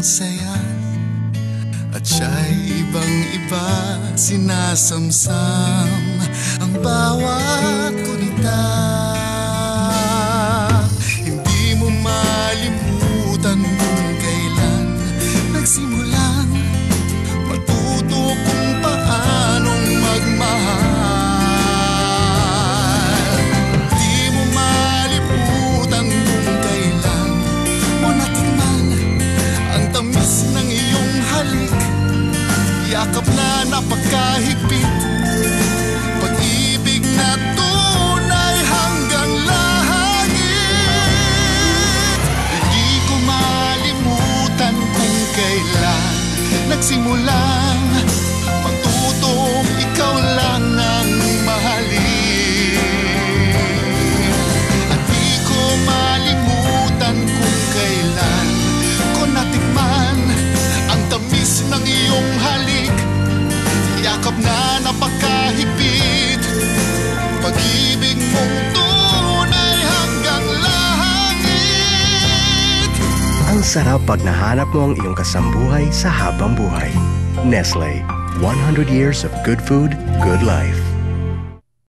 saya at siya'y ibang-iba, sinasamsam ang bawat gunita. Hindi mo malimutan kung kailan nagsimulang matuto kung paanong magmahal. Di mo malimutan kung kailan mo natikman ang tamis ng iyong halik, yakap na napakahigpit, pag-ibig na tunay hanggang langit. Hindi ko malimutan kung kailan nagsimulang matutong ikaw lang ang mahalin. At di ko malimutan kung kailan ko natikman ang tamis ng iyong halik, yakap na napakahigpit, pag-ibig mong tunay hanggang langit. Ang sarap pag nahanap mo ang iyong kasambuhay sa habang buhay. Nestlé, 100 years of good food, good life.